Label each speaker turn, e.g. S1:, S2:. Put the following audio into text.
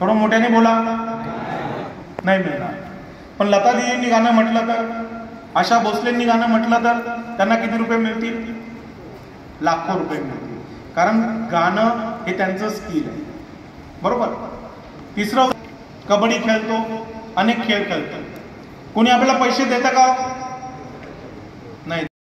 S1: थोडं मोठ्याने बोला. नाही मिळणार. पण लता दीदींनी गाणं म्हटलं तर, आशा भोसलेंनी गाणं म्हटलं तर त्यांना किती रुपये मिळतील? लाखो रुपये मिळतील. कारण गाणं हे त्यांचं स्किल आहे. बरोबर. तिसरं, कबड्डी खेळतो, अनेक खेळ खेळतो. कोणी आपल्याला पैसे देतं का? नाही.